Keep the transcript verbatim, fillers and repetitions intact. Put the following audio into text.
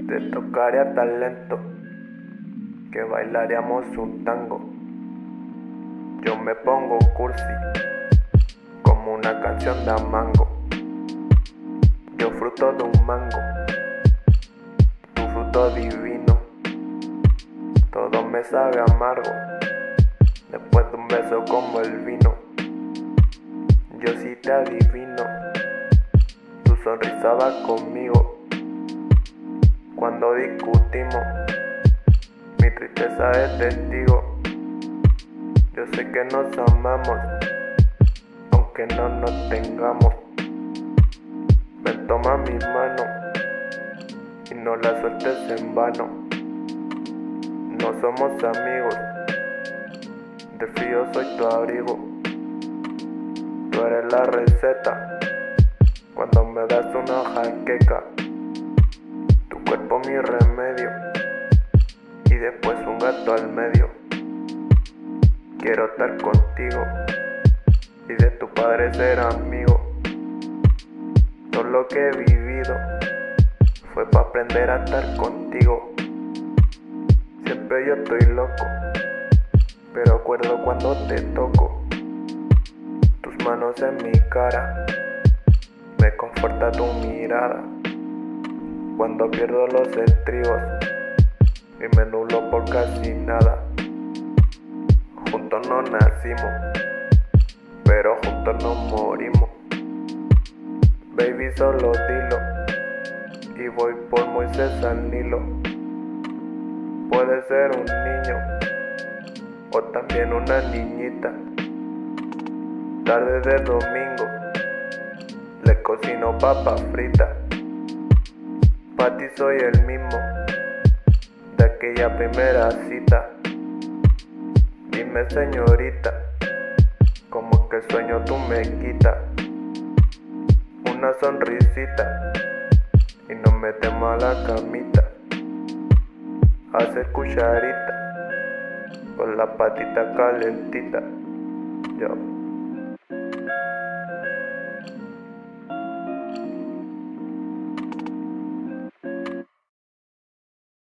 Te tocaría talento, que bailaríamos un tango. Yo me pongo cursi, como una canción de Amango. Yo fruto de un mango, tu fruto divino. Todo me sabe amargo, después de un beso como el vino. Yo sí te adivino, tu sonrisa va conmigo. Cuando discutimos, mi tristeza es testigo. Yo sé que nos amamos, aunque no nos tengamos. Ven, toma mi mano y no la sueltes en vano. No somos amigos, de frío soy tu abrigo. Tú eres la receta, cuando me das una jaqueca. Tu cuerpo mi remedio, y después un gato al medio. Quiero estar contigo, y de tu padre ser amigo. Todo lo que he vivido fue para aprender a estar contigo. Siempre yo estoy loco, pero acuerdo cuando te toco. Tus manos en mi cara, me conforta tu mirada. Cuando pierdo los estribos y me nulo por casi nada. Juntos no nacimos, pero juntos nos morimos. Baby, solo dilo, y voy por Moisés al Nilo. Puede ser un niño, o también una niñita. Tarde de domingo, le cocino papa frita. Pa' ti soy el mismo, de aquella primera cita. Dime, señorita, como que el sueño tú me quitas. Una sonrisita y nos metemos a la camita. Hacer cucharita con la patita calentita. Yo